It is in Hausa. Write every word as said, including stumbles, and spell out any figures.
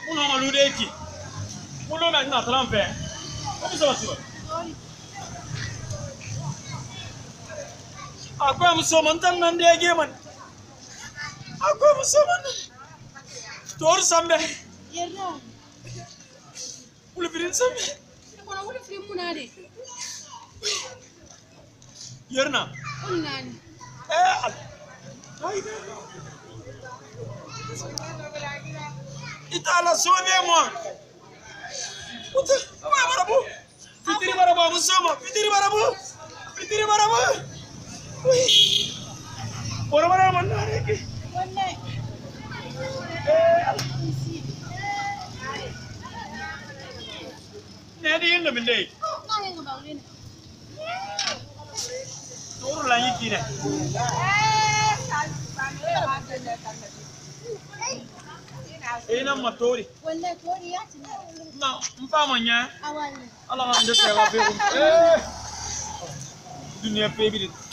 Uno malude ki. Uno na na trampe. Como ça va tu? Akwai musamman tan nan da yage man. Akwai musamman. Tor sambe. Yerna. Ulu firin sambe. Ko ulu firin munade. Yerna. Unnani. Eh. Ai. Itala sobe mo. Uta, ma barabu. Fitiri barabu musama, fitiri barabu. Fitiri barabu. Ui. Ora bara manare ki. Wanne. Eh. Nedi inda bindai. Na henga bawlin. Toro la yiki ne. Eh na matori. Wanne tori ya tina. Na mfama nya. Awali. Allah ndio kwa wapi. Eh. Dunia pebi.